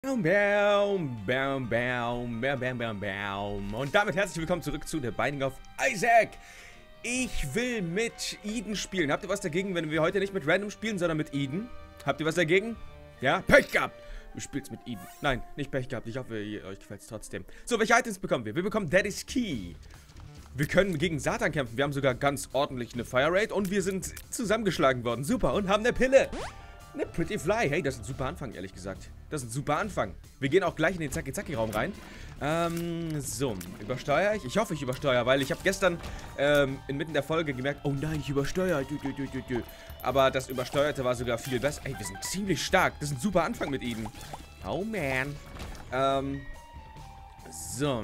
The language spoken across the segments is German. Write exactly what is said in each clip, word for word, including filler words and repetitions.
Baum, baum, baum, baum, baum, baum, baum. Und damit herzlich willkommen zurück zu The Binding of Isaac. Ich will mit Eden spielen. Habt ihr was dagegen, wenn wir heute nicht mit Random spielen, sondern mit Eden? Habt ihr was dagegen? Ja? Pech gehabt! Du spielst mit Eden. Nein, nicht Pech gehabt. Ich hoffe, ihr, euch gefällt es trotzdem. So, welche Items bekommen wir? Wir bekommen Daddy's Key. Wir können gegen Satan kämpfen. Wir haben sogar ganz ordentlich eine Fire Rate und wir sind zusammengeschlagen worden. Super. Und haben eine Pille. Eine Pretty Fly. Hey, das ist ein super Anfang, ehrlich gesagt. Das ist ein super Anfang. Wir gehen auch gleich in den Zacki-Zacki-Raum rein. Ähm, so. Übersteuere ich? Ich hoffe, ich übersteuere, weil ich habe gestern ähm, inmitten der Folge gemerkt, oh nein, ich übersteuere. Dü, dü, dü, dü, dü. Aber das Übersteuerte war sogar viel besser. Ey, wir sind ziemlich stark. Das ist ein super Anfang mit Eden. Oh man. Ähm, so.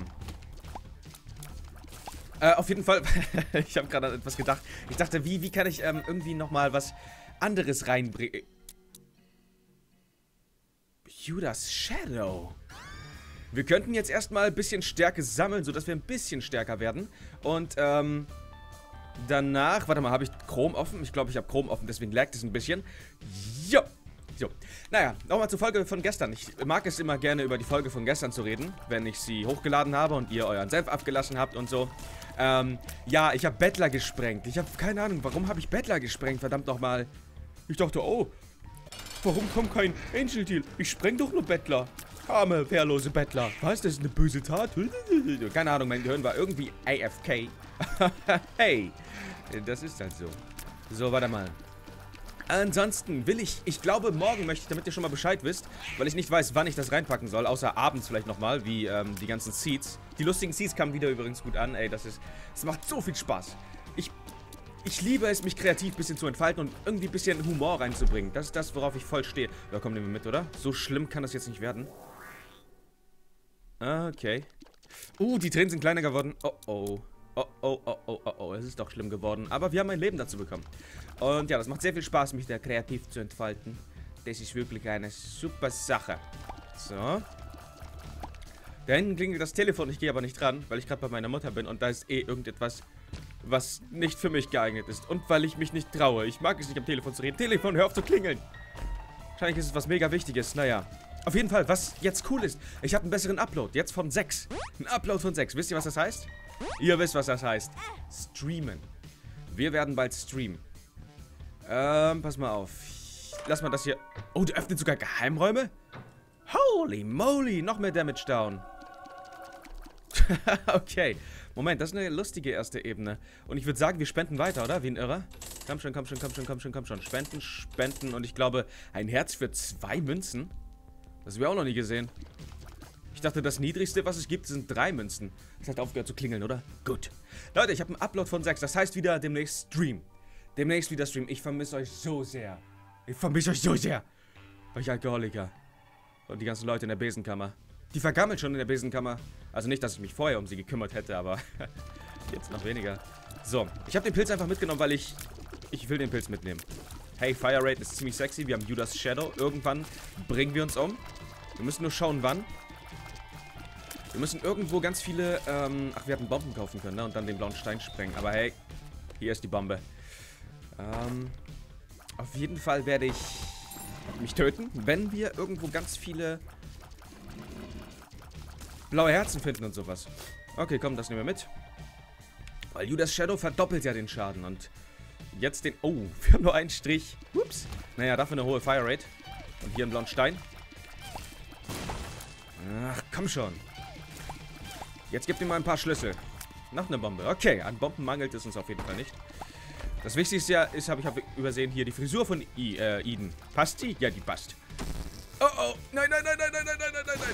Äh, auf jeden Fall, ich habe gerade an etwas gedacht. Ich dachte, wie, wie kann ich ähm, irgendwie nochmal was anderes reinbringen? Judas Shadow. Wir könnten jetzt erstmal ein bisschen Stärke sammeln, sodass wir ein bisschen stärker werden. Und, ähm, danach, warte mal, habe ich Chrom offen? Ich glaube, ich habe Chrom offen, deswegen laggt es ein bisschen. Jo. So. Naja, nochmal zur Folge von gestern. Ich mag es immer gerne, über die Folge von gestern zu reden, wenn ich sie hochgeladen habe und ihr euren Senf abgelassen habt und so. Ähm, ja, ich habe Bettler gesprengt. Ich habe keine Ahnung, warum habe ich Bettler gesprengt, verdammt nochmal. Ich dachte, oh, warum kommt kein Angel Deal? Ich spreng doch nur Bettler. Arme, wehrlose Bettler. Was, das ist eine böse Tat? Keine Ahnung, mein Gehirn war irgendwie A F K. Hey, das ist halt so. So, warte mal. Ansonsten will ich, ich glaube morgen möchte ich, damit ihr schon mal Bescheid wisst, weil ich nicht weiß, wann ich das reinpacken soll, außer abends vielleicht nochmal, wie ähm, die ganzen Seeds. Die lustigen Seeds kamen wieder übrigens gut an, ey, das ist, das macht so viel Spaß. Ich, ich liebe es, mich kreativ ein bisschen zu entfalten und irgendwie ein bisschen Humor reinzubringen. Das ist das, worauf ich voll stehe. Ja, komm, nehmen wir mit, oder? So schlimm kann das jetzt nicht werden. Okay. Uh, die Tränen sind kleiner geworden. Oh, oh. Oh, oh, oh, oh, oh, oh, es ist doch schlimm geworden. Aber wir haben ein Leben dazu bekommen. Und ja, das macht sehr viel Spaß, mich da kreativ zu entfalten. Das ist wirklich eine super Sache. So. Da hinten klingelt das Telefon, ich gehe aber nicht dran, weil ich gerade bei meiner Mutter bin. Und da ist eh irgendetwas, was nicht für mich geeignet ist. Und weil ich mich nicht traue. Ich mag es nicht, am Telefon zu reden. Telefon, hör auf zu klingeln. Wahrscheinlich ist es was mega Wichtiges. Naja. Auf jeden Fall, was jetzt cool ist, ich habe einen besseren Upload. Jetzt von sechs. Ein Upload von sechs. Wisst ihr, was das heißt? Ihr wisst, was das heißt. Streamen. Wir werden bald streamen. Ähm, pass mal auf. Lass mal das hier... Oh, der öffnet sogar Geheimräume? Holy moly, noch mehr Damage down. Okay. Moment, das ist eine lustige erste Ebene. Und ich würde sagen, wir spenden weiter, oder? Wie ein Irrer. Komm schon, komm schon, komm schon, komm schon, komm schon. Spenden, spenden. Und ich glaube, ein Herz für zwei Münzen. Das haben wir auch noch nie gesehen. Ich dachte, das Niedrigste, was es gibt, sind drei Münzen. Das hat aufgehört zu klingeln, oder? Gut. Leute, ich habe einen Upload von sechs. Das heißt wieder demnächst Stream. Demnächst wieder Stream. Ich vermisse euch so sehr. Ich vermisse euch so sehr. Euch Alkoholiker. Und die ganzen Leute in der Besenkammer. Die vergammeln schon in der Besenkammer. Also nicht, dass ich mich vorher um sie gekümmert hätte, aber jetzt noch weniger. So, ich habe den Pilz einfach mitgenommen, weil ich... Ich will den Pilz mitnehmen. Hey, Fire Rate ist ziemlich sexy. Wir haben Judas Shadow. Irgendwann bringen wir uns um. Wir müssen nur schauen, wann. Wir müssen irgendwo ganz viele, ähm, ach, wir hatten Bomben kaufen können, ne? Und dann den blauen Stein sprengen. Aber hey, hier ist die Bombe. Ähm, auf jeden Fall werde ich mich töten, wenn wir irgendwo ganz viele blaue Herzen finden und sowas. Okay, komm, das nehmen wir mit. Weil Judas Shadow verdoppelt ja den Schaden und jetzt den, oh, wir haben nur einen Strich. Ups. Naja, dafür eine hohe Fire Rate. Und hier einen blauen Stein. Ach, komm schon. Jetzt gebt ihm mal ein paar Schlüssel. Noch eine Bombe. Okay, an Bomben mangelt es uns auf jeden Fall nicht. Das Wichtigste ja ist, habe ich hab übersehen, hier die Frisur von I, äh, Eden. Passt die? Ja, die passt. Oh, oh. Nein, nein, nein, nein, nein, nein, nein, nein, nein, nein.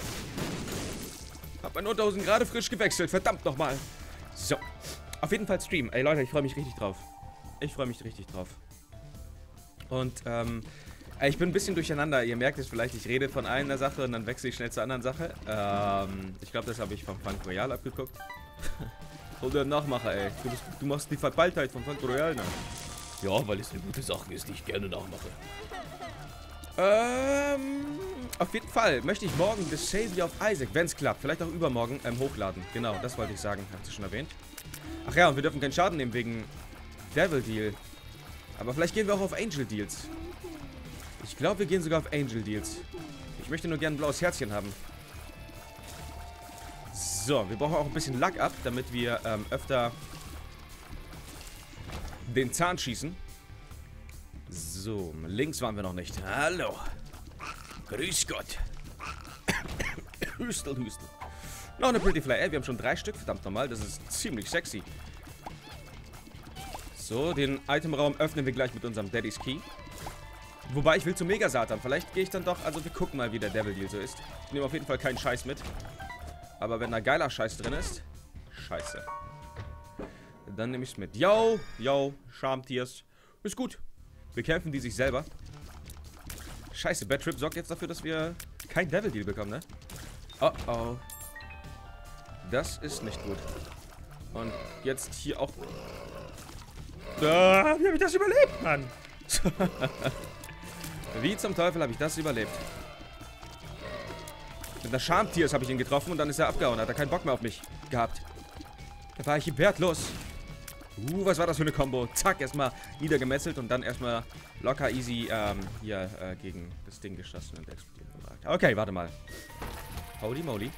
Hab meine Unterhosen gerade frisch gewechselt. Verdammt nochmal. So. Auf jeden Fall Stream. Ey, Leute, ich freue mich richtig drauf. Ich freue mich richtig drauf. Und, ähm... ich bin ein bisschen durcheinander. Ihr merkt es vielleicht, ich rede von einer Sache und dann wechsle ich schnell zur anderen Sache. Ähm, ich glaube, das habe ich vom Funk Royal abgeguckt. Oh, der Nachmacher, ey. Du, bist, du machst die Verballtheit vom Funk Royal nach. Ja, weil es eine gute Sache ist, die ich gerne nachmache. Ähm, auf jeden Fall möchte ich morgen The Savior of Isaac, wenn es klappt, vielleicht auch übermorgen, ähm, hochladen. Genau, das wollte ich sagen. Hast du schon erwähnt? Ach ja, und wir dürfen keinen Schaden nehmen wegen Devil Deal. Aber vielleicht gehen wir auch auf Angel Deals. Ich glaube, wir gehen sogar auf Angel Deals. Ich Ich möchte nur gerne ein blaues Herzchen haben. So, wir brauchen auch ein bisschen Luck ab, damit wir ähm, öfter den Zahn schießen. So, links waren wir noch nicht. Hallo. Grüß Gott. Hüstel, Hüstel. Noch eine Pretty Fly. Ey, wir haben schon drei Stück. Verdammt nochmal. Das ist ziemlich sexy. So, den Itemraum öffnen wir gleich mit unserem Daddy's Key. Wobei, ich will zu Mega Satan. Vielleicht gehe ich dann doch... Also, wir gucken mal, wie der Devil Deal so ist. Ich nehme auf jeden Fall keinen Scheiß mit. Aber wenn da geiler Scheiß drin ist... Scheiße. Dann nehme ich es mit. Yo, yo, Charmtiers. Ist gut. Bekämpfen die sich selber. Scheiße, Bad Trip sorgt jetzt dafür, dass wir kein Devil Deal bekommen, ne? Oh, oh. Das ist nicht gut. Und jetzt hier auch... Ah, wie habe ich das überlebt, Mann? Wie zum Teufel habe ich das überlebt? Mit einer Charmtiers habe ich ihn getroffen und dann ist er abgehauen. Hat er keinen Bock mehr auf mich gehabt. Da war ich wertlos. Uh, was war das für eine Combo? Zack, erstmal niedergemesselt und dann erstmal locker easy ähm, hier äh, gegen das Ding geschossen und explodiert gebracht. Okay, warte mal. Holy moly.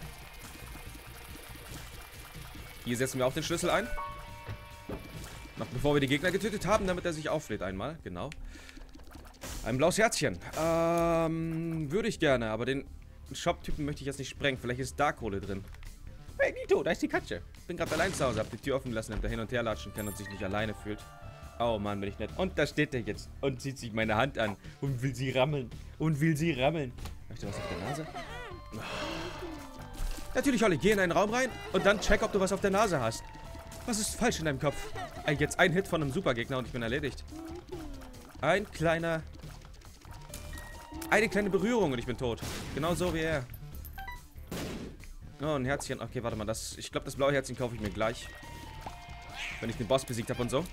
Hier setzen wir auch den Schlüssel ein. Noch bevor wir die Gegner getötet haben, damit er sich auflädt einmal. Genau. Ein blaues Herzchen. Ähm, würde ich gerne, aber den Shop-Typen möchte ich jetzt nicht sprengen. Vielleicht ist da Kohle drin. Hey, Nito, da ist die Katze. Ich bin gerade allein zu Hause, hab die Tür offen gelassen, damit er hin und her latschen kann und sich nicht alleine fühlt. Oh Mann, bin ich nett. Und da steht er jetzt und zieht sich meine Hand an und will sie rammeln. Und will sie rammeln. Möchte was auf der Nase? Oh. Natürlich, Holly, geh in einen Raum rein und dann check, ob du was auf der Nase hast. Was ist falsch in deinem Kopf? Jetzt ein Hit von einem Supergegner und ich bin erledigt. Ein kleiner... Eine kleine Berührung und ich bin tot. Genau so wie er. Oh, ein Herzchen. Okay, warte mal. Das, ich glaube, das blaue Herzchen kaufe ich mir gleich. Wenn ich den Boss besiegt habe und so.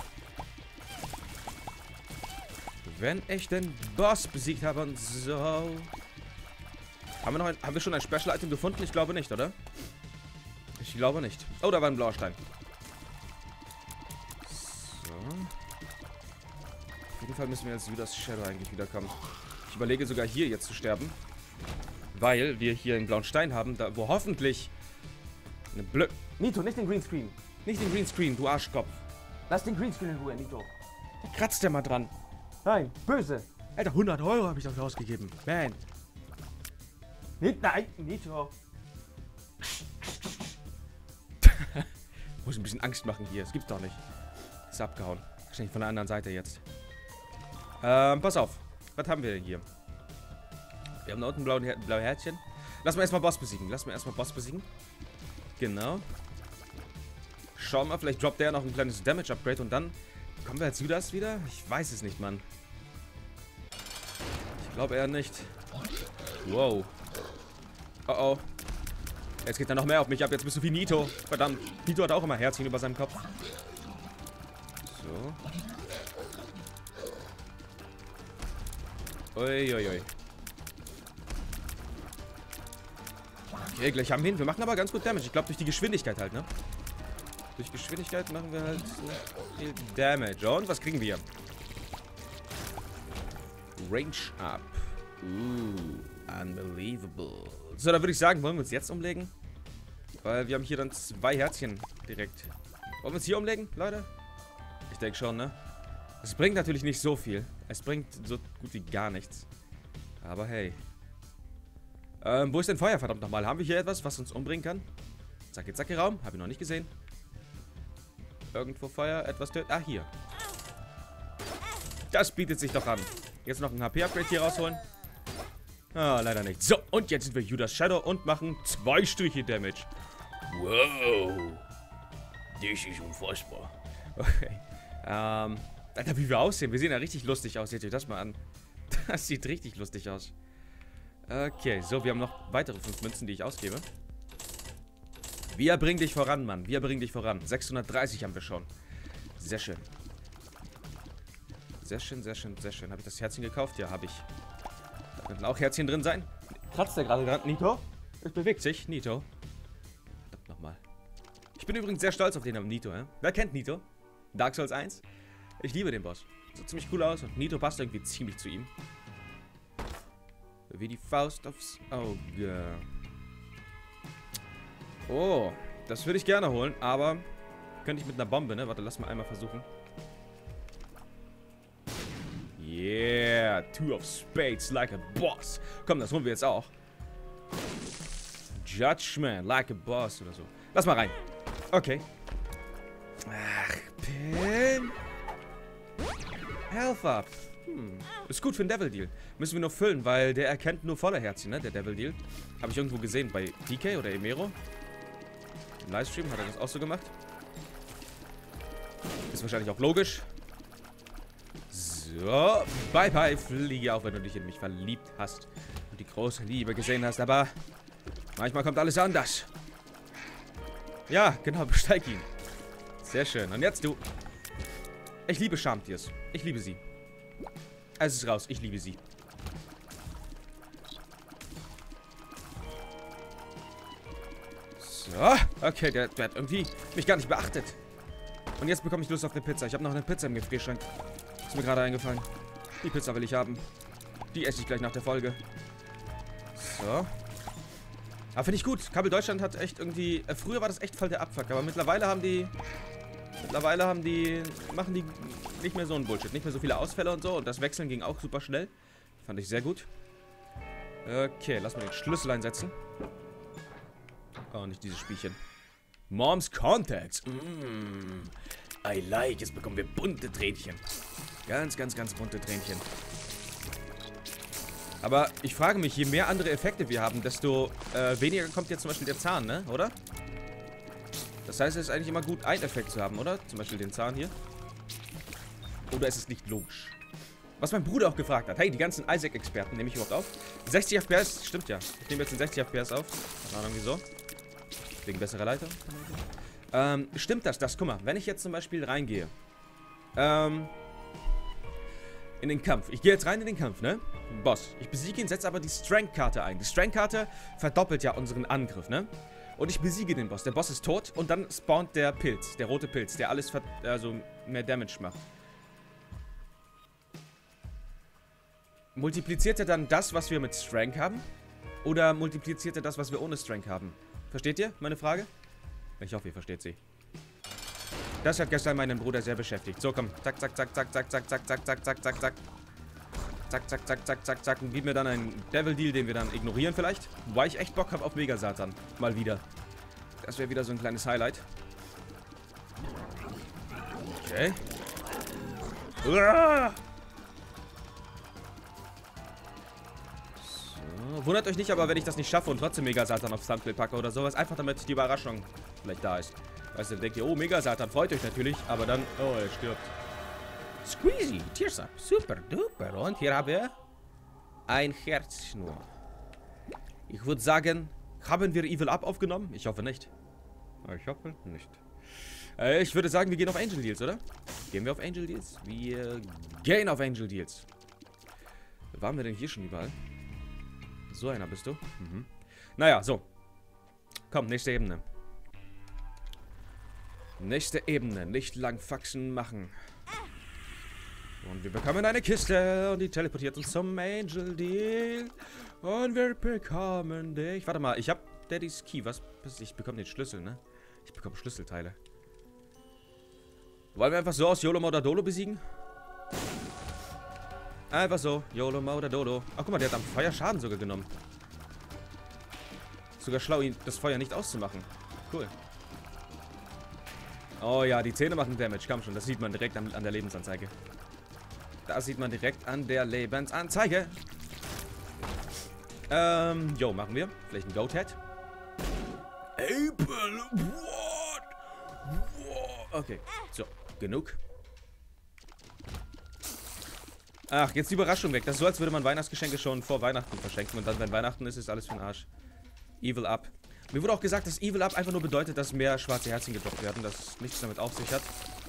Wenn ich den Boss besiegt habe und so. Haben wir noch ein, haben wir schon ein Special Item gefunden? Ich glaube nicht, oder? Ich glaube nicht. Oh, da war ein blauer Stein. So. Auf jeden Fall müssen wir jetzt Judas Shadow eigentlich wiederkommen. Ich überlege sogar hier jetzt zu sterben. Weil wir hier einen blauen Stein haben, da, wo hoffentlich eine Blö... Nito, nicht den Greenscreen. Nicht den Greenscreen, du Arschkopf. Lass den Greenscreen in Ruhe, Nito. Da kratzt der mal dran. Nein, böse. Alter, hundert Euro habe ich dafür ausgegeben. Man. Nicht, nein, Nito. Muss ein bisschen Angst machen hier. Das gibt's doch nicht. Ist abgehauen. Wahrscheinlich von der anderen Seite jetzt. Ähm, pass auf. Was haben wir denn hier? Wir haben da unten ein blaue, Her blaue Herzchen. Lass mal erstmal Boss besiegen. Lass mal erstmal Boss besiegen. Genau. Schauen wir, vielleicht droppt der noch ein kleines Damage-Upgrade und dann kommen wir als Judas wieder? Ich weiß es nicht, Mann. Ich glaube eher nicht. Wow. Oh oh. Jetzt geht er noch mehr auf mich ab. Jetzt bist du wie Nito. Verdammt. Nito hat auch immer Herzchen über seinem Kopf. So. Uiuiui. Ui. Okay, gleich haben wir ihn. Wir machen aber ganz gut Damage. Ich glaube, durch die Geschwindigkeit halt, ne? Durch Geschwindigkeit machen wir halt viel Damage. Und was kriegen wir? Range up. Uh, unbelievable. So, dann würde ich sagen, wollen wir uns jetzt umlegen? Weil wir haben hier dann zwei Herzchen direkt. Wollen wir uns hier umlegen, Leute? Ich denke schon, ne? Es bringt natürlich nicht so viel. Es bringt so gut wie gar nichts. Aber hey. Ähm, wo ist denn Feuer, verdammt nochmal? Haben wir hier etwas, was uns umbringen kann? Zacki, zacki, Raum. Habe ich noch nicht gesehen. Irgendwo Feuer, etwas töten. Ah, hier. Das bietet sich doch an. Jetzt noch ein H P-Upgrade hier rausholen. Ah, leider nicht. So, und jetzt sind wir Judas Shadow und machen zwei Striche Damage. Wow. Das ist unfassbar. Okay. Ähm, Alter, wie wir aussehen. Wir sehen ja richtig lustig aus. Seht euch das mal an. Das sieht richtig lustig aus. Okay, so, wir haben noch weitere fünf Münzen, die ich ausgebe. Wir bringen dich voran, Mann. Wir bringen dich voran. sechshundertdreißig haben wir schon. Sehr schön. Sehr schön, sehr schön, sehr schön. Habe ich das Herzchen gekauft? Ja, habe ich. Da könnten auch Herzchen drin sein. Kratzt der gerade dran? Nito? Es bewegt sich. Nito. Verdammt nochmal. Ich bin übrigens sehr stolz auf den Namen Nito, hä? Wer kennt Nito? Dark Souls eins? Ich liebe den Boss. Sieht ziemlich cool aus und Nito passt irgendwie ziemlich zu ihm. Wie die Faust aufs Auge. Oh, das würde ich gerne holen, aber könnte ich mit einer Bombe, ne? Warte, lass mal einmal versuchen. Yeah, two of spades like a boss. Komm, das holen wir jetzt auch. Judgment like a boss oder so. Lass mal rein. Okay. Ach, Pin. Health up. Hm. Ist gut für einen Devil Deal. Müssen wir nur füllen, weil der erkennt nur volle Herzchen, ne? Der Devil Deal. Habe ich irgendwo gesehen bei D K oder Emero. Im Livestream hat er das auch so gemacht. Ist wahrscheinlich auch logisch. So. Bye bye, fliege, auch wenn du dich in mich verliebt hast. Und die große Liebe gesehen hast, aber manchmal kommt alles anders. Ja, genau, besteig ihn. Sehr schön. Und jetzt du. Ich liebe Charmtiers. Ich liebe sie. Es ist raus. Ich liebe sie. So. Okay, der, der hat irgendwie mich gar nicht beachtet. Und jetzt bekomme ich Lust auf eine Pizza. Ich habe noch eine Pizza im Gefrierschrank. Ist mir gerade eingefallen. Die Pizza will ich haben. Die esse ich gleich nach der Folge. So. Aber finde ich gut. Kabel Deutschland hat echt irgendwie... Äh, früher war das echt voll der Abfuck. Aber mittlerweile haben die... Mittlerweile haben die... Machen die nicht mehr so einen Bullshit. Nicht mehr so viele Ausfälle und so. Und das Wechseln ging auch super schnell. Fand ich sehr gut. Okay, lass mal den Schlüssel einsetzen. Oh, nicht dieses Spielchen. Moms Contacts. Mm, I like. Jetzt bekommen wir bunte Tränchen. Ganz, ganz, ganz bunte Tränchen. Aber ich frage mich, je mehr andere Effekte wir haben, desto äh, weniger kommt jetzt zum Beispiel der Zahn, ne? Oder? Das heißt, es ist eigentlich immer gut, einen Effekt zu haben, oder? Zum Beispiel den Zahn hier. Oder ist es nicht logisch? Was mein Bruder auch gefragt hat. Hey, die ganzen Isaac-Experten, nehme ich überhaupt auf? sechzig F P S, stimmt ja. Ich nehme jetzt in sechzig F P S auf. Keine Ahnung, wieso. Wegen besserer Leiter. Ähm, stimmt das? Das, guck mal, wenn ich jetzt zum Beispiel reingehe. Ähm... In den Kampf. Ich gehe jetzt rein in den Kampf, ne? Boss. Ich besiege ihn, setze aber die Strength-Karte ein. Die Strength-Karte verdoppelt ja unseren Angriff, ne? Und ich besiege den Boss. Der Boss ist tot und dann spawnt der Pilz. Der rote Pilz, der alles, also mehr Damage macht. Multipliziert er dann das, was wir mit Strength haben? Oder multipliziert er das, was wir ohne Strength haben? Versteht ihr meine Frage? Ich hoffe, ihr versteht sie. Das hat gestern meinen Bruder sehr beschäftigt. So, komm. Zack, zack, zack, zack, zack, zack, zack, zack, zack, zack, zack, zack. Zack, zack, zack, zack, zack, zack. Und gib mir dann einen Devil Deal, den wir dann ignorieren vielleicht. Wobei ich echt Bock habe auf Mega Satan. Mal wieder. Das wäre wieder so ein kleines Highlight. Okay. Uah! So. Wundert euch nicht aber, wenn ich das nicht schaffe und trotzdem Mega Satan aufs Thumbnail packe oder sowas. Einfach damit die Überraschung vielleicht da ist. Weißt du, denkt ihr, oh, Mega Satan, freut euch natürlich, aber dann, oh, er stirbt. Squeezy, Tears up, super duper. Und hier haben wir ein Herz nur. Ich würde sagen, haben wir Evil Up aufgenommen? Ich hoffe nicht. Ich hoffe nicht. Äh, ich würde sagen, wir gehen auf Angel Deals, oder? Gehen wir auf Angel Deals? Wir gehen auf Angel Deals. Wo waren wir denn hier schon überall? So einer bist du. Mhm. Naja, so. Komm, nächste Ebene. Nächste Ebene. Nicht lang Faxen machen. Und wir bekommen eine Kiste und die teleportiert uns zum Angel Deal. Und wir bekommen dich. Warte mal, ich hab Daddys Key. Was? Ich bekomme den Schlüssel, ne? Ich bekomme Schlüsselteile. Wollen wir einfach so aus YOLO oder Dolo besiegen? Einfach so. YOLO oder Dolo. Ach, guck mal, der hat am Feuer Schaden sogar genommen. Sogar schlau, ihn das Feuer nicht auszumachen. Cool. Oh ja, die Zähne machen Damage. Komm schon, das sieht man direkt an, an der Lebensanzeige. Das sieht man direkt an der Lebensanzeige. Ähm, jo, machen wir. Vielleicht ein Goat-Head. April, what? What? Okay, so, genug. Ach, jetzt die Überraschung weg. Das ist so, als würde man Weihnachtsgeschenke schon vor Weihnachten verschenken. Und dann, wenn Weihnachten ist, ist alles für den Arsch. Evil Up. Mir wurde auch gesagt, dass Evil Up einfach nur bedeutet, dass mehr schwarze Herzen gedroppt werden. Das nichts damit auf sich hat.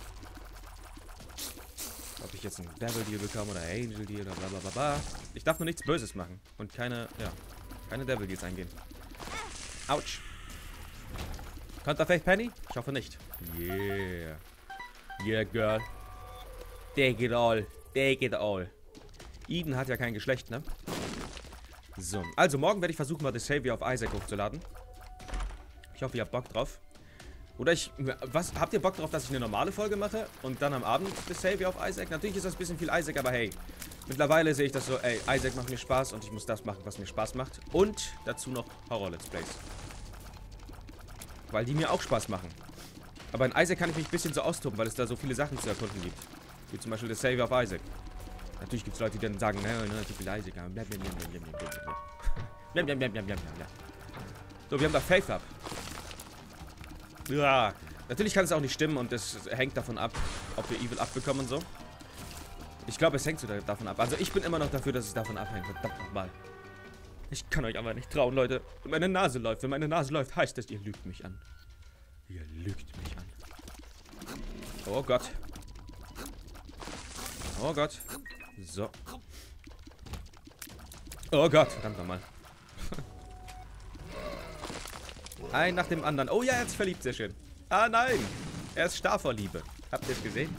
Ob ich jetzt einen Devil Deal bekomme oder Angel Deal oder bla bla bla bla. Ich darf nur nichts Böses machen. Und keine, ja, keine Devil Deals eingehen. Autsch. Kommt da vielleicht Penny? Ich hoffe nicht. Yeah. Yeah, girl. Take it all. Take it all. Eden hat ja kein Geschlecht, ne? So, also morgen werde ich versuchen, mal The Savior of Isaac hochzuladen. Ich hoffe, ihr habt Bock drauf. Oder ich, was, habt ihr Bock drauf, dass ich eine normale Folge mache und dann am Abend The Savior of Isaac? Natürlich ist das ein bisschen viel Isaac, aber hey, mittlerweile sehe ich das so, ey, Isaac macht mir Spaß und ich muss das machen, was mir Spaß macht. Und dazu noch Horror-Let's Plays. Weil die mir auch Spaß machen. Aber in Isaac kann ich mich ein bisschen so austoben, weil es da so viele Sachen zu erkunden gibt. Wie zum Beispiel The Savior of Isaac. Natürlich gibt es Leute, die dann sagen, ne, ne, zu viel Isaac. So, wir haben da Faith Up. Ja, natürlich kann es auch nicht stimmen und es hängt davon ab, ob wir Evil abbekommen und so. Ich glaube, es hängt sogar davon ab. Also ich bin immer noch dafür, dass es davon abhängt. Verdammt nochmal. Ich kann euch aber nicht trauen, Leute. Wenn meine Nase läuft, wenn meine Nase läuft, heißt das, ihr lügt mich an. Ihr lügt mich an. Oh Gott. Oh Gott. So. Oh Gott. Verdammt nochmal. Ein nach dem anderen. Oh ja, er hat sich verliebt. Sehr schön. Ah, nein. Er ist starr vor Liebe. Habt ihr es gesehen?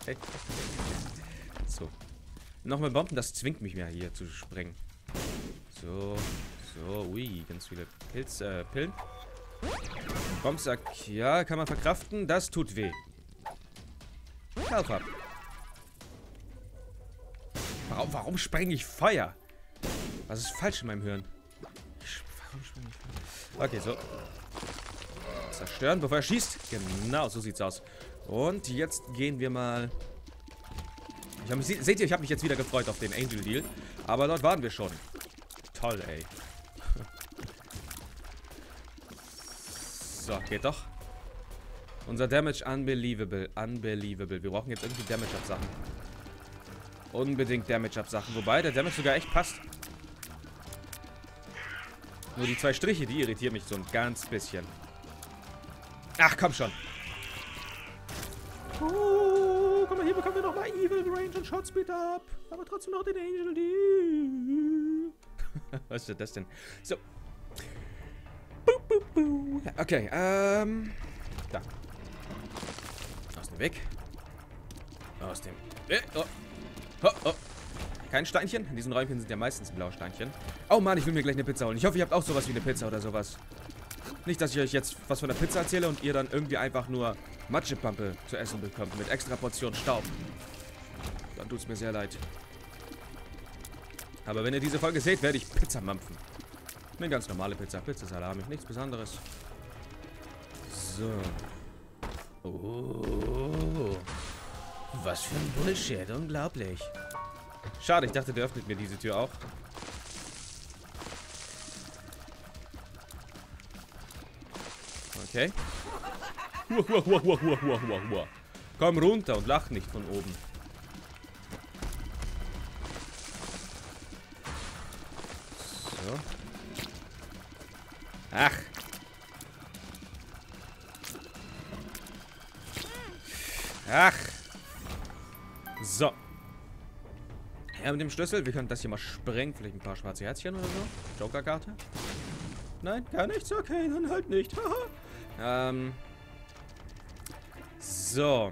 So. Nochmal Bomben. Das zwingt mich mehr hier zu sprengen. So. So. Ui. Ganz viele Pilz, äh, Pillen. Bombsack. Ja, kann man verkraften. Das tut weh. Health up. Warum, warum spreng ich Feuer? Was ist falsch in meinem Hirn? Warum spreng ich Feuer? Okay, so. Zerstören, bevor er schießt. Genau, so sieht's aus. Und jetzt gehen wir mal... Ich hab mich, seht ihr, ich habe mich jetzt wieder gefreut auf den Angel Deal. Aber dort waren wir schon. Toll, ey. So, geht doch. Unser Damage unbelievable. Unbelievable. Wir brauchen jetzt irgendwie Damage-Up-Sachen. Unbedingt Damage-Up-Sachen. Wobei der Damage sogar echt passt. Nur die zwei Striche, die irritieren mich so ein ganz bisschen. Ach, komm schon. Oh, komm mal, hier bekommen wir nochmal Evil Range und Shot Speed Up. Aber trotzdem noch den Angel Deal. Was ist das denn? So. Okay, ähm. Da. Aus dem Weg. Aus dem. Äh, oh. Oh, oh. Kein Steinchen. In diesen Räumchen sind ja meistens blaue Steinchen. Oh Mann, ich will mir gleich eine Pizza holen. Ich hoffe, ihr habt auch sowas wie eine Pizza oder sowas. Nicht, dass ich euch jetzt was von der Pizza erzähle und ihr dann irgendwie einfach nur Matschepampe zu essen bekommt. Mit extra Portion Staub. Dann tut's mir sehr leid. Aber wenn ihr diese Folge seht, werde ich Pizza mampfen. Eine ganz normale Pizza. Pizza Salami. Nichts Besonderes. So. Oh. Was für ein Bullshit. Unglaublich. Schade, ich dachte, der öffnet mir diese Tür auch. Okay. Hua, hua, hua, hua, hua, hua, hua. Komm runter und lach nicht von oben. So. Ach. Ach. So. Ja, mit dem Schlüssel. Wir können das hier mal sprengen. Vielleicht ein paar schwarze Herzchen oder so. Joker-Karte. Nein, gar nichts. Okay, dann halt nicht. ähm. So.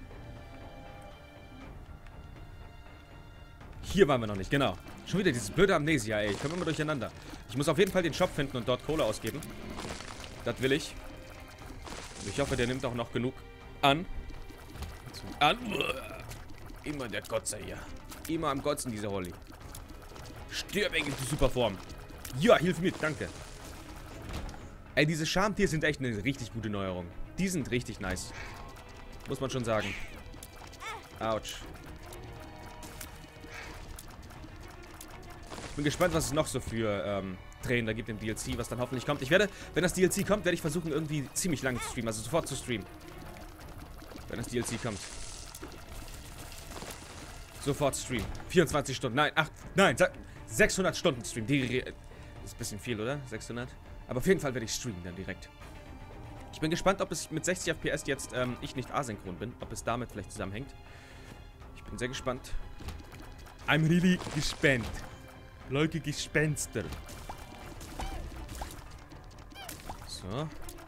Hier waren wir noch nicht, genau. Schon wieder dieses blöde Amnesia, ey. Ich komme immer durcheinander. Ich muss auf jeden Fall den Shop finden und dort Kohle ausgeben. Das will ich. Ich hoffe, der nimmt auch noch genug an. An. Immer der Kotzer hier. Immer am Kotzen, diese Holly. Stirb, ey, die Superform. Ja, hilf mit, danke. Ey, diese Schamtiere sind echt eine richtig gute Neuerung. Die sind richtig nice. Muss man schon sagen. Autsch. Ich bin gespannt, was es noch so für ähm, Tränen da gibt im D L C, was dann hoffentlich kommt. Ich werde, wenn das D L C kommt, werde ich versuchen, irgendwie ziemlich lange zu streamen. Also sofort zu streamen. Wenn das D L C kommt. Sofort streamen. vierundzwanzig Stunden. Nein, ach, nein, sechshundert Stunden Stream. Die ist ein bisschen viel, oder? sechshundert? Aber auf jeden Fall werde ich streamen dann direkt. Ich bin gespannt, ob es mit sechzig F P S jetzt ähm, ich nicht asynchron bin. Ob es damit vielleicht zusammenhängt. Ich bin sehr gespannt. I'm really gespannt. Leute, Gespenster. So.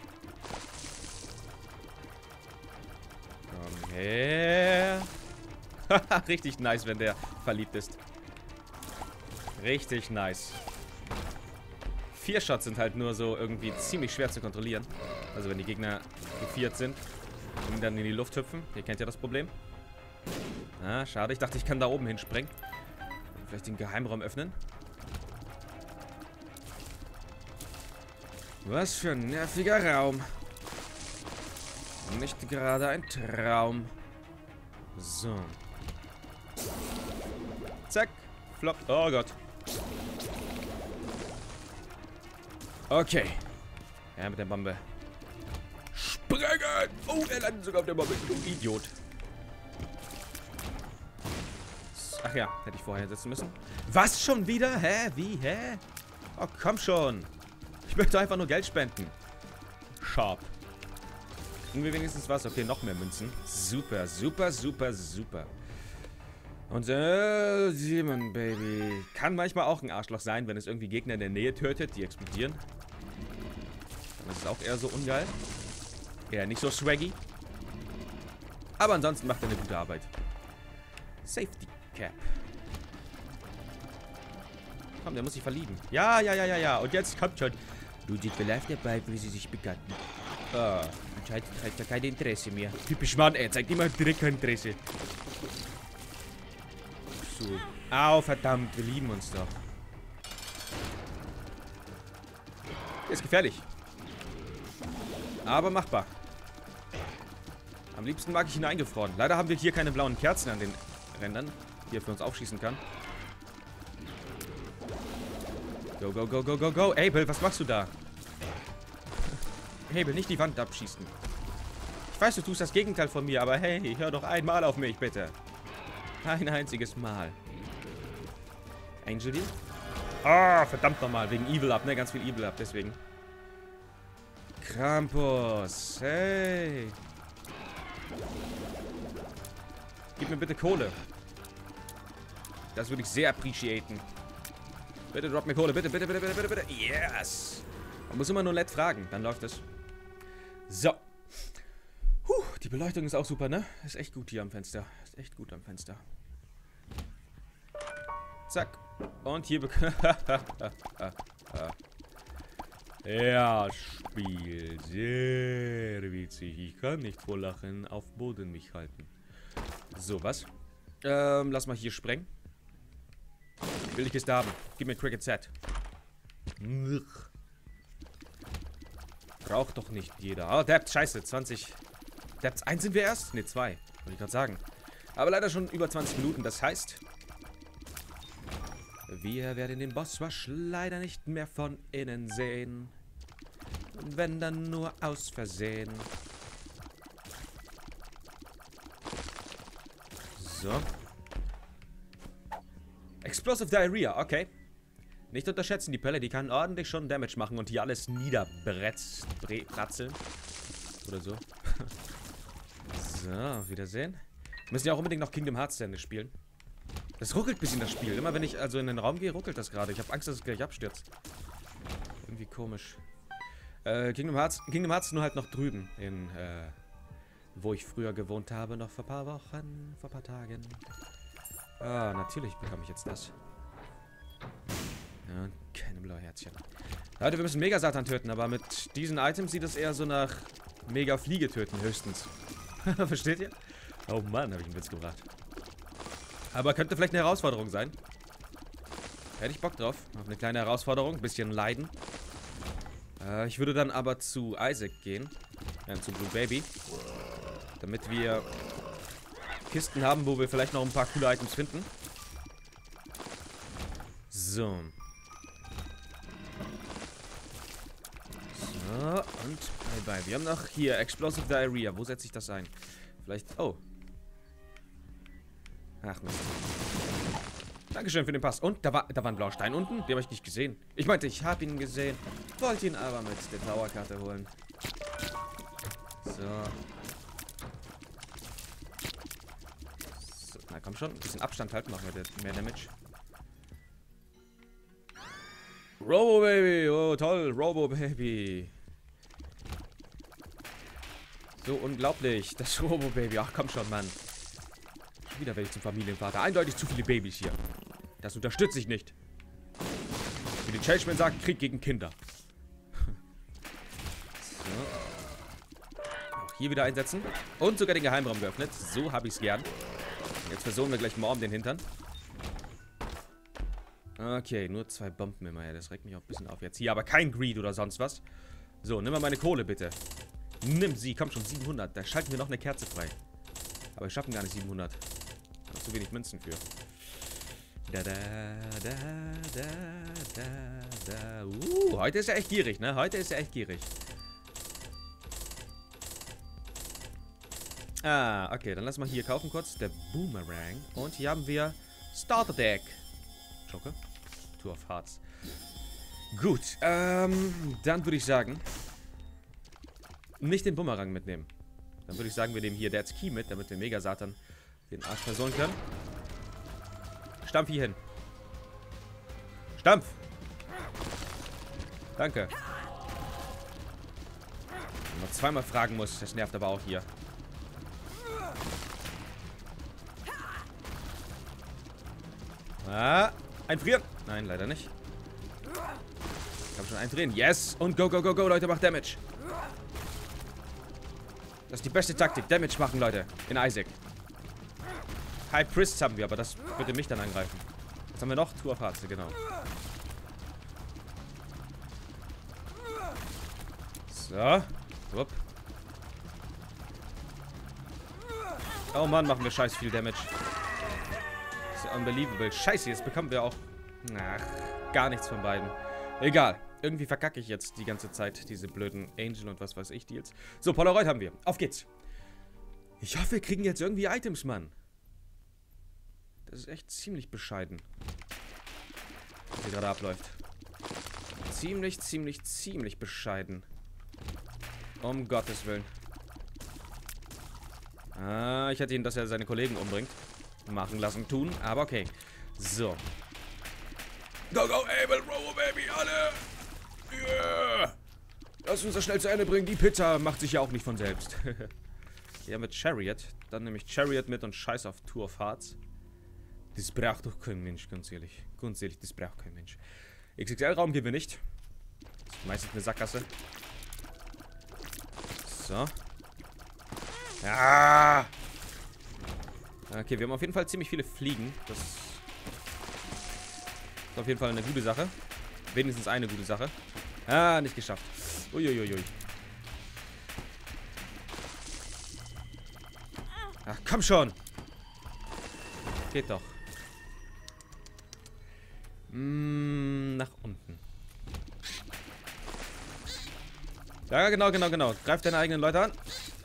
Komm her. Richtig nice, wenn der verliebt ist. Richtig nice. vier Shots sind halt nur so irgendwie ziemlich schwer zu kontrollieren. Also wenn die Gegner geviert sind und dann in die Luft hüpfen. Ihr kennt ja das Problem. Ah, schade. Ich dachte, ich kann da oben hinspringen. Vielleicht den Geheimraum öffnen. Was für ein nerviger Raum. Nicht gerade ein Traum. So. Zack. Flop. Oh Gott. Okay. Ja, mit der Bombe. Sprengen! Oh, er landet sogar auf der Bombe. Du Idiot. Ach ja, hätte ich vorher setzen müssen. Was schon wieder? Hä? Wie? Hä? Oh, komm schon. Ich möchte einfach nur Geld spenden. Sharp. Kriegen wir wenigstens was? Okay, noch mehr Münzen. Super, super, super, super. Und äh, Demon Baby. Kann manchmal auch ein Arschloch sein, wenn es irgendwie Gegner in der Nähe tötet, die explodieren. Das ist auch eher so ungeil. Eher nicht so swaggy. Aber ansonsten macht er eine gute Arbeit. Safety Cap. Komm, der muss sich verlieben. Ja, ja, ja, ja, ja. Und jetzt kommt schon. Du sitzt live dabei, wie sie sich begatten. Ah, anscheinend zeigt er kein Interesse mehr. Typisch Mann, ey. Zeigt immer direkt kein Interesse. So. Au, verdammt. Wir lieben uns doch. Der ist gefährlich. Aber machbar. Am liebsten mag ich ihn eingefroren. Leider haben wir hier keine blauen Kerzen an den Rändern, die er für uns aufschießen kann. Go, go, go, go, go, go. Abel, was machst du da? Abel, nicht die Wand abschießen. Ich weiß, du tust das Gegenteil von mir, aber hey, hör doch einmal auf mich, bitte. Ein einziges Mal. Angel Deal? Ah, oh, verdammt nochmal. Wegen Evil Up, ne? Ganz viel Evil Up, deswegen. Krampus. Hey. Gib mir bitte Kohle. Das würde ich sehr appreciaten. Bitte drop mir Kohle. Bitte, bitte, bitte, bitte, bitte, bitte. Yes. Man muss immer nur nett fragen. Dann läuft es. So. Puh, die Beleuchtung ist auch super, ne? Ist echt gut hier am Fenster. Ist echt gut am Fenster. Zack. Und hier bekommen. Ja, Spiel. Sehr witzig. Ich kann nicht vor Lachen auf Boden mich halten. So, was? Ähm, lass mal hier sprengen. Will ich Kiste haben. Gib mir Cricket Set. Braucht doch nicht jeder. Oh, Depth, scheiße. zwanzig. Depth eins sind wir erst? Ne, zwei. Wollte ich gerade sagen. Aber leider schon über zwanzig Minuten. Das heißt, wir werden den Bossrush leider nicht mehr von innen sehen. Wenn dann nur aus Versehen. So. Explosive Diarrhea, okay. Nicht unterschätzen, die Pelle, die kann ordentlich schon Damage machen und hier alles niederbratzeln. Oder so. So, Wiedersehen. Wir müssen ja auch unbedingt noch Kingdom Hearts zu Ende spielen. Das ruckelt ein bisschen, das Spiel. Immer wenn ich also in den Raum gehe, ruckelt das gerade. Ich habe Angst, dass es gleich abstürzt. Irgendwie komisch. Äh, Kingdom Hearts, Kingdom Hearts nur halt noch drüben. In, äh, wo ich früher gewohnt habe, noch vor ein paar Wochen, vor ein paar Tagen. Ah, natürlich bekomme ich jetzt das. Ja, keine blaue Herzchen. Leute, wir müssen Mega-Satan töten, aber mit diesen Items sieht es eher so nach Mega-Fliege töten, höchstens. Versteht ihr? Oh Mann, habe ich einen Witz gebracht. Aber könnte vielleicht eine Herausforderung sein. Hätte ich Bock drauf. Auf eine kleine Herausforderung. Ein bisschen leiden. Äh, ich würde dann aber zu Isaac gehen. Äh, zu Blue Baby. Damit wir Kisten haben, wo wir vielleicht noch ein paar coole Items finden. So. So, und bye bye. Wir haben noch hier Explosive Diarrhea. Wo setze ich das ein? Vielleicht... Oh. Ach Mist. Dankeschön für den Pass. Und da war, da war ein blauer Stein unten. Den habe ich nicht gesehen. Ich meinte, ich habe ihn gesehen. Wollte ihn aber mit der Dauerkarte holen. So. So. Na komm schon. Ein bisschen Abstand halten. Machen wir mehr Damage. Robo Baby. Oh toll. Robo Baby. So unglaublich. Das Robo Baby. Ach komm schon, Mann. Wieder werde ich zum Familienvater. Eindeutig zu viele Babys hier. Das unterstütze ich nicht. Wie die Changeman sagt, Krieg gegen Kinder. So. Auch hier wieder einsetzen. Und sogar den Geheimraum geöffnet. So habe ich es gern. Jetzt versuchen wir gleich Morm den Hintern. Okay, nur zwei Bomben immer. Ja, das regt mich auch ein bisschen auf jetzt. Hier aber kein Greed oder sonst was. So, nimm mal meine Kohle, bitte. Nimm sie. Komm schon, siebenhundert. Da schalten wir noch eine Kerze frei. Aber wir schaffen gar nicht siebenhundert. Da habe zu wenig Münzen für. Da, da, da, da, da, da. Uh, heute ist er echt gierig, ne? Heute ist er echt gierig. Ah, okay. Dann lass mal hier kaufen kurz. Der Boomerang. Und hier haben wir Starter Deck. Joker. Two of Hearts. Gut, ähm, dann würde ich sagen, nicht den Bumerang mitnehmen. Dann würde ich sagen, wir nehmen hier Dad's Key mit, damit wir Mega Satan den Arsch versohlen können. Stampf hier hin. Stampf! Danke. Wenn man zweimal fragen muss, das nervt aber auch hier. Ah, einfrieren. Nein, leider nicht. Ich habe schon einfrieren. Yes! Und go, go, go, go, Leute, macht Damage. Das ist die beste Taktik. Damage machen, Leute. In Isaac. High Priests haben wir, aber das würde mich dann angreifen. Was haben wir noch? Two of Hearts, genau. So. Wupp. Oh Mann, machen wir scheiß viel Damage. Das ist ja unbelievable. Scheiße, jetzt bekommen wir auch... Ach, gar nichts von beiden. Egal. Irgendwie verkacke ich jetzt die ganze Zeit diese blöden Angel und was weiß ich Deals. So, Polaroid haben wir. Auf geht's. Ich hoffe, wir kriegen jetzt irgendwie Items, Mann. Das ist echt ziemlich bescheiden, was hier gerade abläuft. Ziemlich, ziemlich, ziemlich bescheiden. Um Gottes Willen. Ah, ich hätte ihn, dass er seine Kollegen umbringt. Machen lassen, tun. Aber okay. So. Go, go, Abel, Robo, Baby, alle! Yeah. Lass uns das schnell zu Ende bringen. Die Pizza macht sich ja auch nicht von selbst. Ja, mit Chariot. Dann nehme ich Chariot mit und scheiß auf Two of Hearts. Das braucht doch kein Mensch, ganz ehrlich. Ganz ehrlich, das braucht kein Mensch. X X L-Raum gehen wir nicht. Das ist meistens eine Sackgasse. So. Ja. Okay, wir haben auf jeden Fall ziemlich viele Fliegen. Das ist auf jeden Fall eine gute Sache. Wenigstens eine gute Sache. Ah, nicht geschafft. Uiuiui. Ach, komm schon. Geht doch. Mm, nach unten. Ja, genau, genau, genau. Greif deine eigenen Leute an.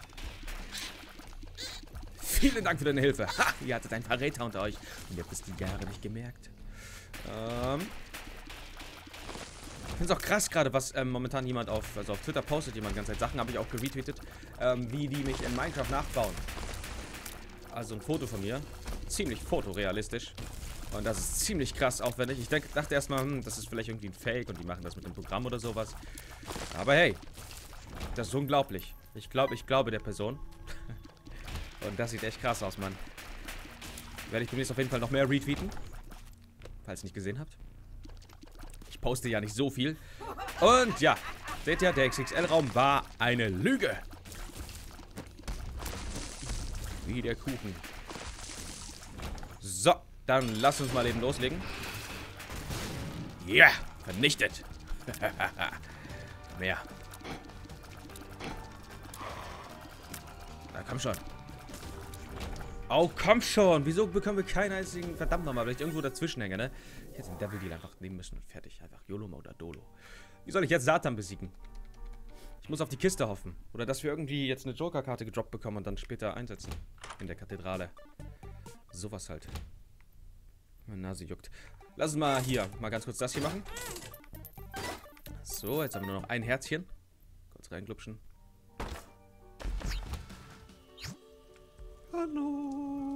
Vielen Dank für deine Hilfe. Ha, ihr hattet einen Verräter unter euch. Und ihr habt es die Jahre nicht gemerkt. Ähm... Ich finde es auch krass gerade, was ähm, momentan jemand auf, also auf Twitter postet, jemand die ganze Zeit Sachen, habe ich auch geretweetet, ähm, wie die mich in Minecraft nachbauen. Also ein Foto von mir, ziemlich fotorealistisch. Und das ist ziemlich krass aufwendig. Ich denk, dachte erstmal, hm, das ist vielleicht irgendwie ein Fake und die machen das mit einem Programm oder sowas. Aber hey, das ist unglaublich. Ich glaube, ich glaube der Person. Und das sieht echt krass aus, Mann. Werde ich demnächst auf jeden Fall noch mehr retweeten. Falls ihr nicht gesehen habt. Ich poste ja nicht so viel. Und ja, seht ihr, der X X L-Raum war eine Lüge. Wie der Kuchen. So, dann lasst uns mal eben loslegen. Ja, yeah, vernichtet. Mehr. Na, komm schon. Oh, komm schon. Wieso bekommen wir keinen einzigen... Verdammt nochmal, weil ich irgendwo dazwischen hänge, ne? Ich hätte den Devil Deal einfach nehmen müssen und fertig. Einfach YOLO oder Dolo. Wie soll ich jetzt Satan besiegen? Ich muss auf die Kiste hoffen. Oder dass wir irgendwie jetzt eine Joker-Karte gedroppt bekommen und dann später einsetzen. In der Kathedrale. Sowas halt. Meine Nase juckt. Lass uns mal hier mal ganz kurz das hier machen. So, jetzt haben wir nur noch ein Herzchen. Kurz reinglupschen. Hallo.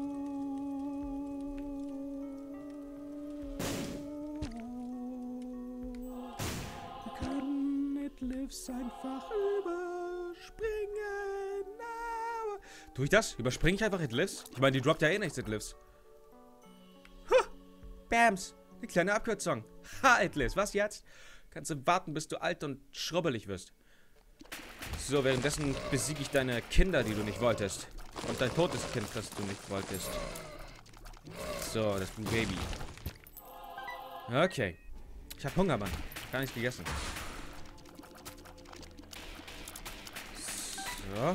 Wir können It Lives einfach überspringen. Aber tue ich das? Überspringe ich einfach It Lives? Ich meine, die droppt ja eh nichts It Lives. Huh. Bams. Eine kleine Abkürzung. Halt, Liz, was jetzt? Kannst du warten, bis du alt und schrubbelig wirst. So, währenddessen besiege ich deine Kinder, die du nicht wolltest. Und dein totes Kind, das du nicht wolltest. So, das ist ein Baby. Okay. Ich hab Hunger, Mann. Gar nichts gegessen. So.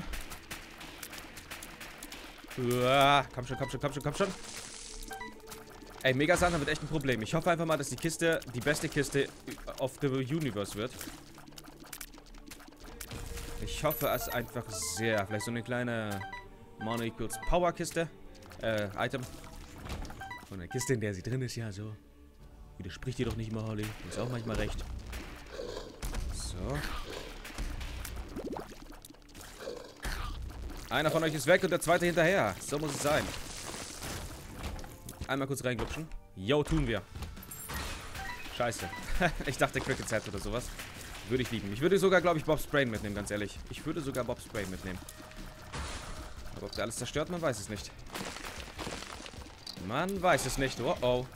Uah, komm schon, komm schon, komm schon, komm schon. Ey, Mega Satan wird echt ein Problem. Ich hoffe einfach mal, dass die Kiste die beste Kiste of the Universe wird. Ich hoffe es einfach sehr. Vielleicht so eine kleine Mono Equals Power Kiste. Äh, Item. Und eine Kiste, in der sie drin ist, ja, so. Widerspricht dir doch nicht immer, Holly. Du hast auch manchmal recht. So. Einer von euch ist weg und der zweite hinterher. So muss es sein. Einmal kurz reinglutschen. Yo, tun wir. Scheiße. Ich dachte Cricket's Head oder sowas. Würde ich lieben. Ich würde sogar, glaube ich, Bob's Brain mitnehmen, ganz ehrlich. Ich würde sogar Bob's Brain mitnehmen. Aber ob der alles zerstört, man weiß es nicht. Man weiß es nicht. Oh, oh.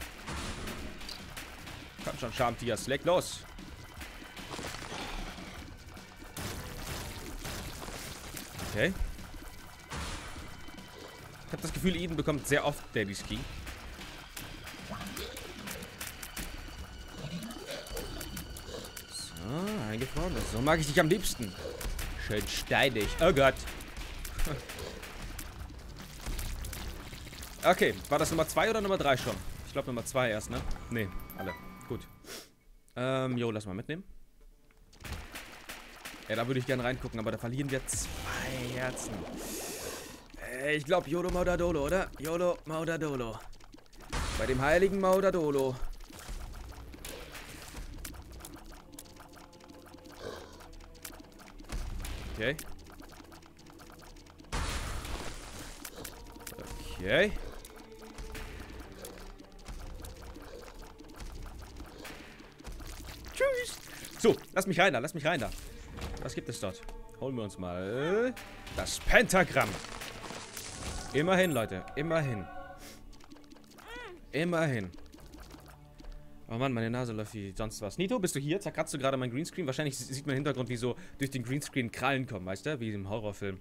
Komm schon, Charmtiers. Leg los. Okay. Ich habe das Gefühl, Eden bekommt sehr oft Daddy's Key. So, eingefroren. So mag ich dich am liebsten. Schön steinig. Oh Gott. Okay, war das Nummer zwei oder Nummer drei schon? Ich glaube Nummer zwei erst, ne? Ne, alle. Gut. Ähm, jo, lass mal mitnehmen. Ja, da würde ich gerne reingucken, aber da verlieren wir zwei Herzen. Äh, ich glaube Yolo Maudadolo, oder? Yolo Maudadolo. Bei dem heiligen Maudadolo. Okay. Okay. Tschüss. So, lass mich rein da, lass mich rein da. Was gibt es dort? Holen wir uns mal das Pentagramm. Immerhin, Leute. Immerhin. Immerhin. Oh Mann, meine Nase läuft wie sonst was. Nito, bist du hier? Zerkratzt du gerade mein Greenscreen? Wahrscheinlich sieht man im Hintergrund, wie so durch den Greenscreen Krallen kommen, weißt du? Wie im Horrorfilm.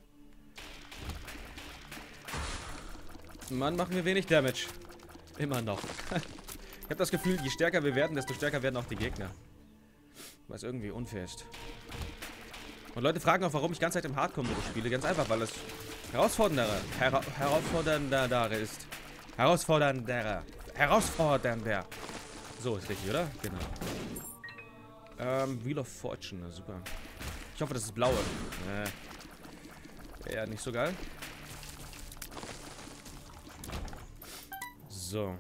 Mann, machen wir wenig Damage. Immer noch. Ich habe das Gefühl, je stärker wir werden, desto stärker werden auch die Gegner. Was irgendwie unfair ist. Und Leute fragen auch, warum ich die ganze Zeit im Hardcore-Modus spiele. Ganz einfach, weil es herausfordernder, hera herausfordernder ist. Herausfordernder. Herausfordernder. So, ist richtig, oder? Genau. Ähm, Wheel of Fortune, super. Ich hoffe, das ist blaue. Äh, ja, nicht so geil. So.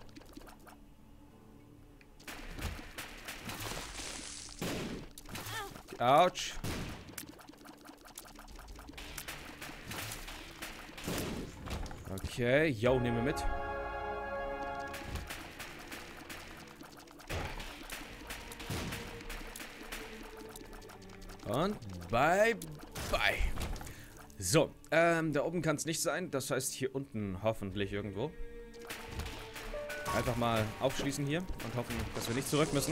Autsch. Okay, yo, nehmen wir mit. Und bye, bye. So, ähm, da oben kann es nicht sein. Das heißt hier unten hoffentlich irgendwo. Einfach mal aufschließen hier und hoffen, dass wir nicht zurück müssen.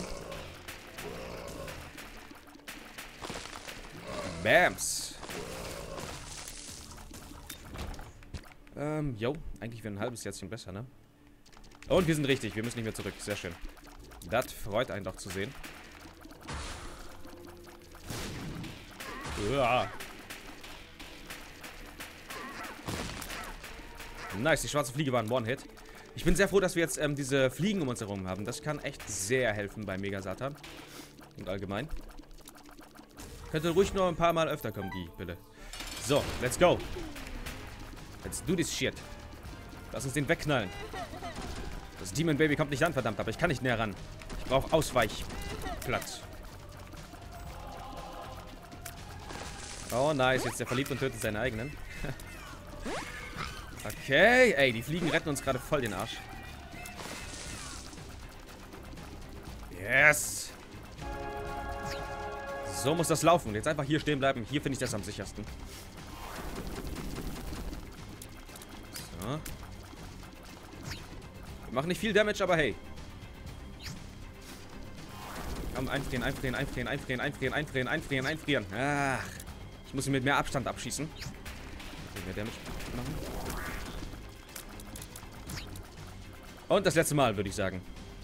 Bams. Ähm, yo, eigentlich wäre ein halbes Jährchen besser, ne? Und wir sind richtig, wir müssen nicht mehr zurück. Sehr schön. Das freut einen doch zu sehen. Uah. Nice, die schwarze Fliege war ein One-Hit. Ich bin sehr froh, dass wir jetzt ähm, diese Fliegen um uns herum haben. Das kann echt sehr helfen bei Mega Satan. Und allgemein. Könnte ruhig nur ein paar Mal öfter kommen, die Pille. So, let's go. Let's do this shit. Lass uns den wegknallen. Das Demon Baby kommt nicht an, verdammt, aber ich kann nicht näher ran. Ich brauche Ausweichplatz. Oh, nice. Jetzt ist er verliebt und tötet seine eigenen. Okay. Ey, die Fliegen retten uns gerade voll den Arsch. Yes. So muss das laufen. Jetzt einfach hier stehen bleiben. Hier finde ich das am sichersten. So. Wir machen nicht viel Damage, aber hey. komm, einfrieren, einfrieren, einfrieren, einfrieren, einfrieren, einfrieren, einfrieren, einfrieren. Ach, ich muss ihn mit mehr Abstand abschießen. Mehr Damage machen. Und das letzte Mal, würde ich sagen.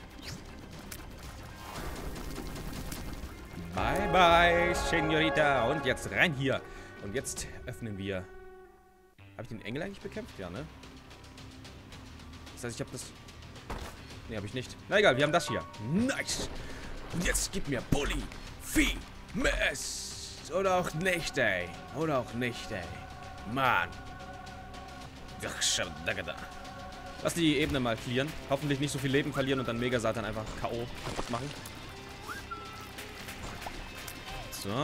Bye, bye, Senorita. Und jetzt rein hier. Und jetzt öffnen wir... Habe ich den Engel eigentlich bekämpft? Ja, ne? Das heißt, ich habe das... Ne, habe ich nicht. Na egal, wir haben das hier. Nice. Und jetzt gib mir Bully, Vieh, Mess. Oder auch nicht, ey. Oder auch nicht, ey. Mann. Lass die Ebene mal clearen. Hoffentlich nicht so viel Leben verlieren und dann Mega Satan einfach K O kaputt machen. So.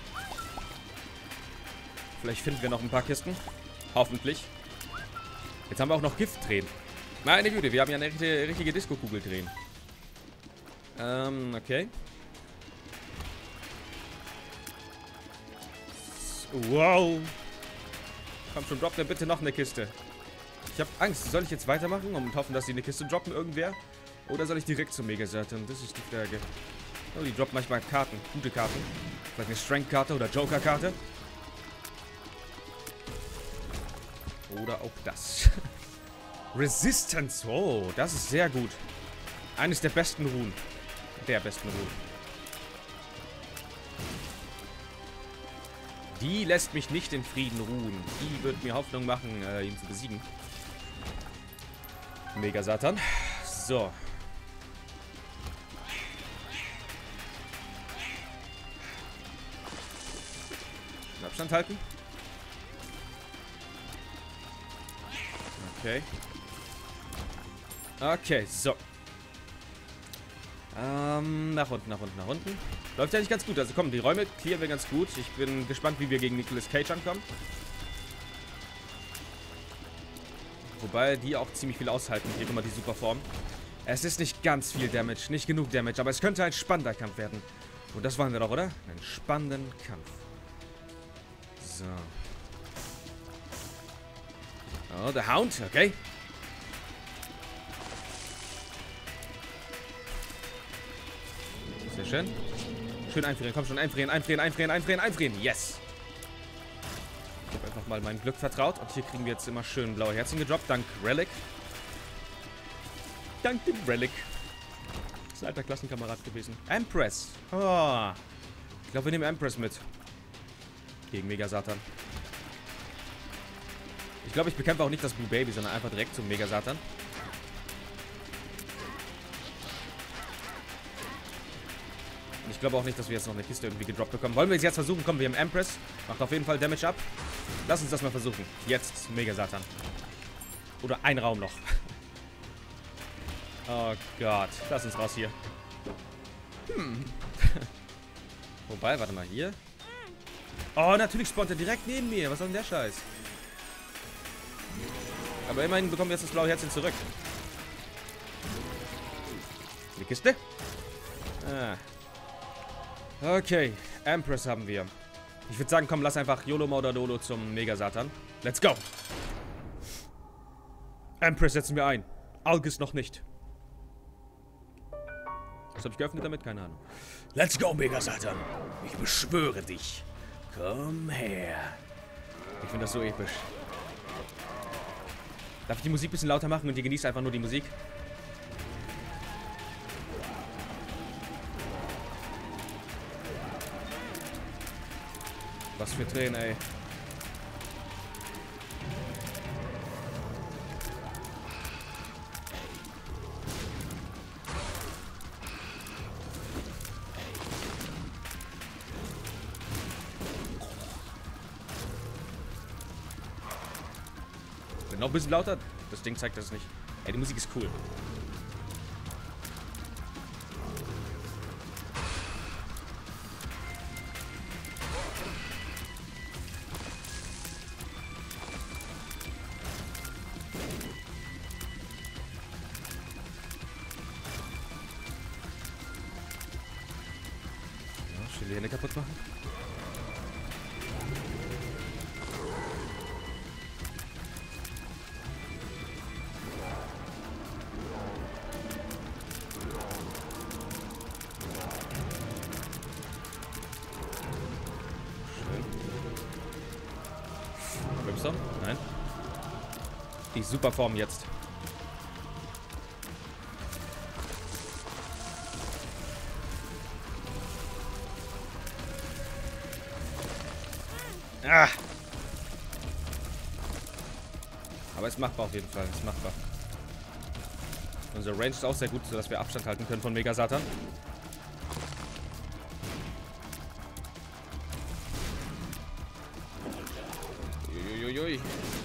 Vielleicht finden wir noch ein paar Kisten. Hoffentlich. Jetzt haben wir auch noch Gift drehen. Meine Güte, wir haben ja eine richtige, richtige Disco-Kugel drehen. Ähm, okay. Wow. Komm schon, drop mir bitte noch eine Kiste. Ich habe Angst. Soll ich jetzt weitermachen und hoffen, dass sie eine Kiste droppen, irgendwer? Oder soll ich direkt zum Mega Satan? Das ist die Frage. Oh, die droppen manchmal Karten. Gute Karten. Vielleicht eine Strength-Karte oder Joker-Karte. Oder auch das. Resistance. Oh, das ist sehr gut. Eines der besten Runen. Der besten Runen. Die lässt mich nicht in Frieden ruhen. Die wird mir Hoffnung machen, äh, ihn zu besiegen. Mega Satan. So. Abstand halten. Okay. Okay, so. Ähm, nach unten, nach unten, nach unten. Läuft ja nicht ganz gut. Also komm, die Räume clearen wir ganz gut. Ich bin gespannt, wie wir gegen Nicolas Cage ankommen. Wobei die auch ziemlich viel aushalten. Hier, guck mal, die Superform. Es ist nicht ganz viel Damage, nicht genug Damage, aber es könnte ein spannender Kampf werden. Und das wollen wir doch, oder? Einen spannenden Kampf. So. Oh, der Hound, okay. Sehr schön. Schön einfrieren, komm schon, einfrieren, einfrieren, einfrieren, einfrieren, einfrieren. Yes. Ich habe einfach mal mein Glück vertraut. Und hier kriegen wir jetzt immer schön blaue Herzen gedroppt. Dank Relic. Dank dem Relic. Das ist ein alter Klassenkamerad gewesen. Empress. Oh. Ich glaube, wir nehmen Empress mit. Gegen Mega Satan. Ich glaube, ich bekämpfe auch nicht das Blue Baby, sondern einfach direkt zum Mega Satan. Und ich glaube auch nicht, dass wir jetzt noch eine Kiste irgendwie gedroppt bekommen. Wollen wir es jetzt versuchen? Komm, wir haben Empress. Macht auf jeden Fall Damage ab. Lass uns das mal versuchen. Jetzt Mega Satan. Oder ein Raum noch. Oh Gott. Lass uns raus hier. Hm. Wobei, warte mal, hier. Oh, natürlich spawnt er direkt neben mir. Was soll denn der Scheiß? Aber immerhin bekommen wir jetzt das blaue Herzchen zurück. Die Kiste. Ah. Okay, Empress haben wir. Ich würde sagen, komm, lass einfach YOLO Maudadolo zum Mega Satan. Let's go. Empress setzen wir ein. Algis noch nicht. Was habe ich geöffnet damit? Keine Ahnung. Let's go, Mega Satan. Ich beschwöre dich. Komm her. Ich finde das so episch. Darf ich die Musik ein bisschen lauter machen und ihr genießt einfach nur die Musik? Was für Tränen, ey. Noch ein bisschen lauter. Das Ding zeigt das nicht. Ey, die Musik ist cool. Ja, ich will die Hände kaputt machen. Storm? Nein. Die super Form jetzt. Ah! Aber ist machbar auf jeden Fall. Ist machbar. Unsere Range ist auch sehr gut, sodass wir Abstand halten können von Mega Satan. Uiuiui.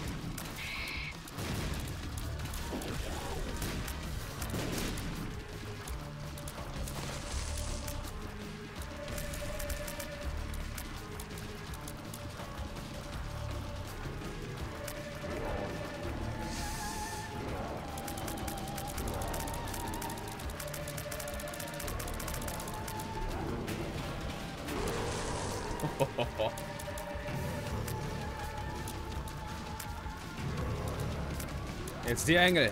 Jetzt die Engel.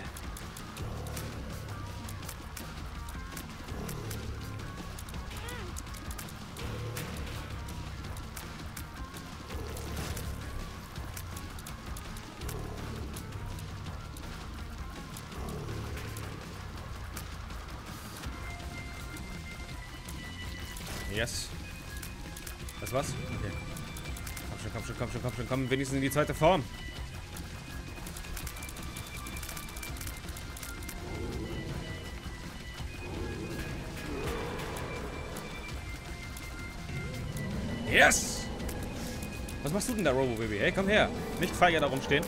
Yes. Das war's? Okay. Komm schon, komm schon, komm schon, komm schon, komm wenigstens in die zweite Form. Yes! Was machst du denn da, Robo-Baby? Hey, komm her. Nicht feige da rumstehen.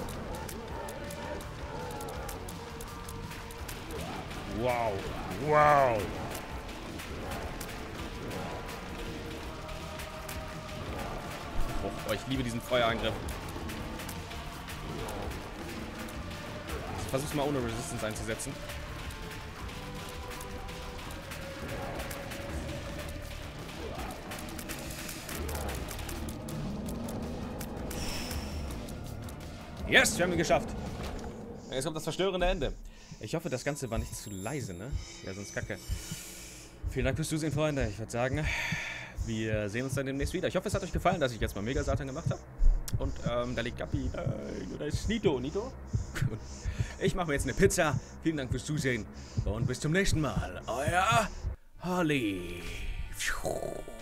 Wow. Wow. Oh, ich liebe diesen Feuerangriff. Ich versuch's mal ohne Resistance einzusetzen. Yes, wir haben ihn geschafft. Jetzt kommt das verstörende Ende. Ich hoffe, das Ganze war nicht zu leise, ne? Ja, sonst kacke. Vielen Dank fürs Zusehen, Freunde. Ich würde sagen, wir sehen uns dann demnächst wieder. Ich hoffe, es hat euch gefallen, dass ich jetzt mal Mega Satan gemacht habe. Und ähm, da liegt Gappi. Nein, oder ist Nito. Nito? Ich mache mir jetzt eine Pizza. Vielen Dank fürs Zusehen. Und bis zum nächsten Mal. Euer Holly.